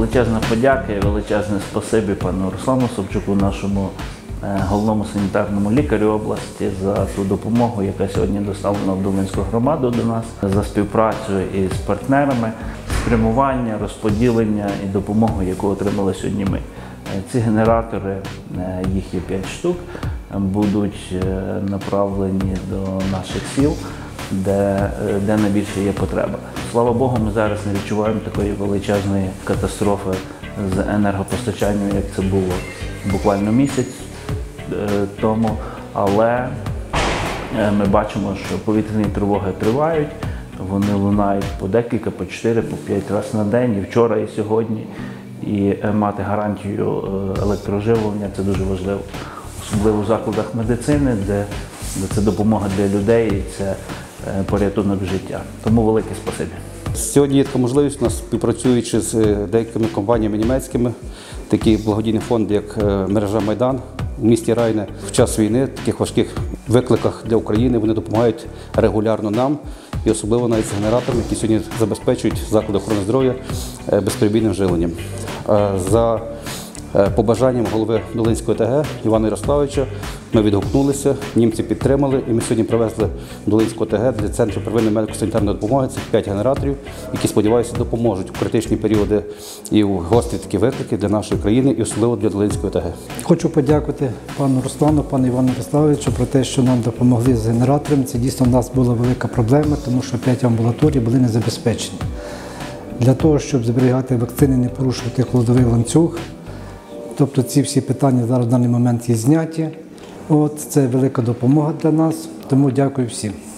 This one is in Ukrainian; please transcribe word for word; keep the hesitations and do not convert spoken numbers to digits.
Величезна подяка і величезне спасибі пану Руслану Собчуку, нашому головному санітарному лікарю області, за ту допомогу, яка сьогодні доставлена в Долинську громаду до нас, за співпрацю із партнерами, спрямування, розподілення і допомогу, яку отримали сьогодні ми. Ці генератори, їх є п'ять штук, будуть направлені до наших сіл, де, де найбільше є потреба. Слава Богу, ми зараз не відчуваємо такої величезної катастрофи з енергопостачанням, як це було буквально місяць тому, але ми бачимо, що повітряні тривоги тривають, вони лунають по декілька, по чотири, по п'ять разів на день, і вчора, і сьогодні. І мати гарантію електроживлення – це дуже важливо, особливо в закладах медицини, де, де це допомога для людей і це порятунок життя. Тому велике спасибі. Сьогодні є така можливість у нас, співпрацюючи з деякими компаніями німецькими, такі благодійні фонди, як мережа «Майдан» в місті Райне. В час війни, в таких важких викликах для України, вони допомагають регулярно нам, і особливо навіть з генераторами, які сьогодні забезпечують заклади охорони здоров'я безперебійним живленням. За побажанням голови Долинської ОТГ Івана Ярославовича ми відгукнулися, німці підтримали, і ми сьогодні привезли в Долинську ОТГ для Центру первинної медико-санітарної допомоги цих п'ять генераторів, які, сподіваюся, допоможуть у критичні періоди і у гострі такі виклики для нашої країни, і особливо для Долинської ОТГ. Хочу подякувати пану Руслану, пану Івану Ярославовичу про те, що нам допомогли з генератором. Це дійсно в нас була велика проблема, тому що п'ять амбулаторій були не забезпечені. Для того, щоб зберігати вакцини, не порушувати холодовий ланцюг, тобто ці всі питання зараз в даний момент є зняті. От, це велика допомога для нас, тому дякую всім.